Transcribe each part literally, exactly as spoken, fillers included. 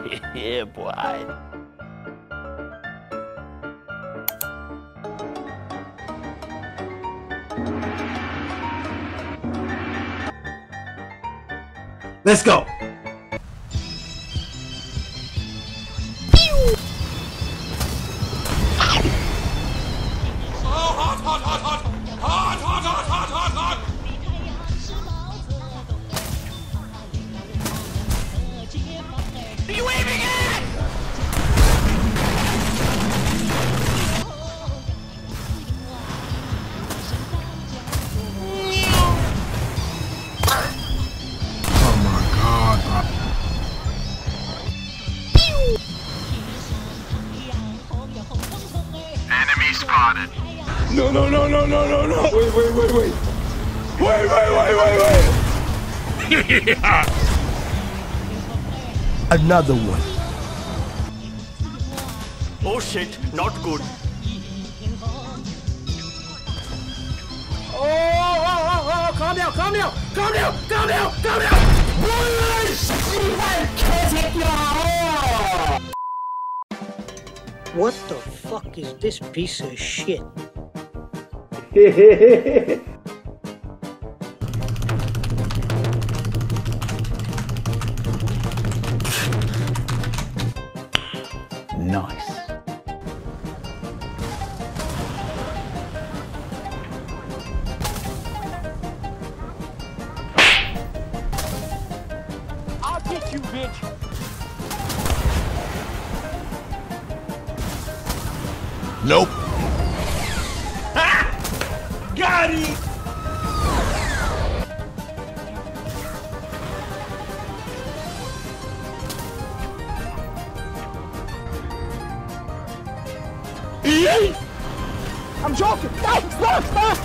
Yeah, boy. Let's go. Hot, hot, hot, hot, hot, hot, hot, hot, hot, hot. Are you waving at? Oh my God. Enemy spotted. No, no, no, no, no, no, no. Wait, wait, wait, wait. Wait, wait, wait, wait, wait. Another one. Oh shit, not good. Oh, oh, oh, oh, calm down, calm down, calm down, calm down, calm down. What the fuck is this piece of shit? Nice. I'll get you, bitch. Nope. Got it. I'm joking. No, stop, stop.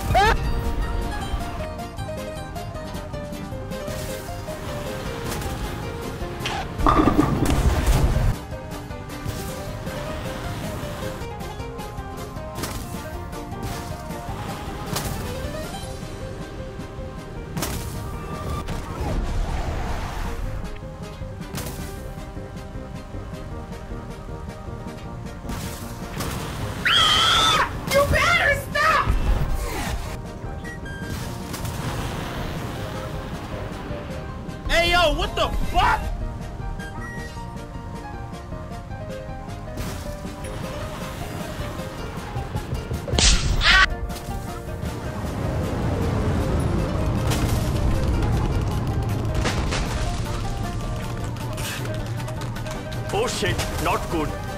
You better stop. Hey yo, what the fuck? Oh shit, not good.